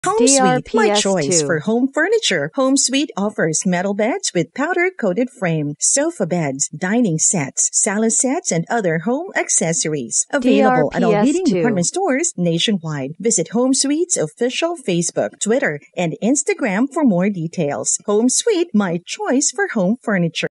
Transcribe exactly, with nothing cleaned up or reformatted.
Home Suite, my D R P S choice two. for home furniture. Home Suite offers metal beds with powder-coated frame, sofa beds, dining sets, salad sets, and other home accessories. Available at all D R P S leading two. department stores nationwide. Visit Home Suite's official Facebook, Twitter, and Instagram for more details. Home Suite, my choice for home furniture.